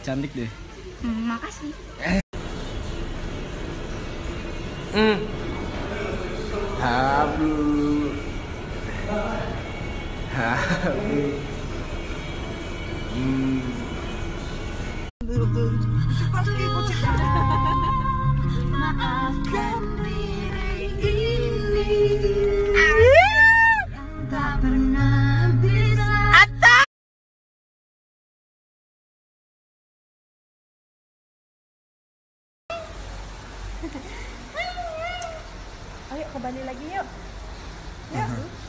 cantik deh. Makasih. Habu. Habu. Maafkan diri ini tak pernah bisa. Ayo ke Bali lagi yuk. Yuk.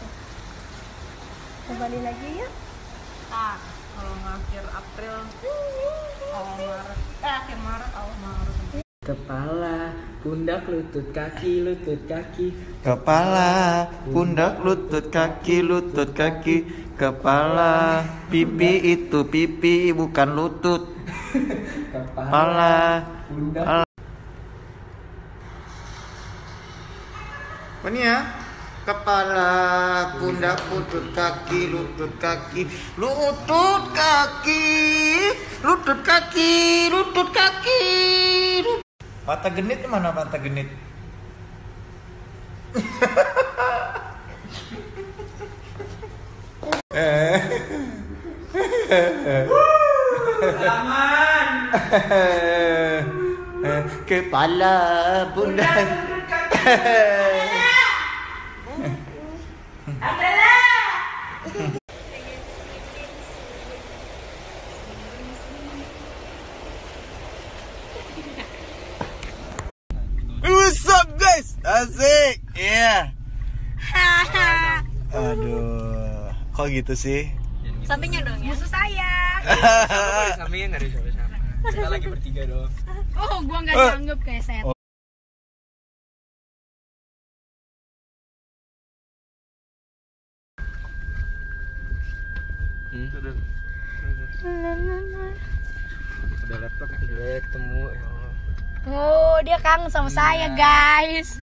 Ke Bali lagi yuk. Kalau akhir April, awal Maret. Akhir Maret, awal Maret. Kepala, pundak, lutut, kaki, lutut, kaki. Kepala, pundak, lutut, kaki, lutut, kaki. Kepala, pipi itu pipi bukan lutut. Kepala, pundak. Apa nih ya? Kepala, pundak, lutut, kaki, lutut, kaki, lutut, kaki, lutut, kaki, lutut, kaki. Mata genit di mana mata genit? Kepala, pundak. What's up guys? Asik. Iya. Aduh. Kok gitu sih? Sampingnya dong ya. Musuh saya. Sampingnya nggak ada siapa-siapa. Kita lagi bertiga doang. Oh, gua nggak dianggap kayak set. Udah laptop, udah ketemu. Ya Allah. Oh, dia kangen sama saya, guys.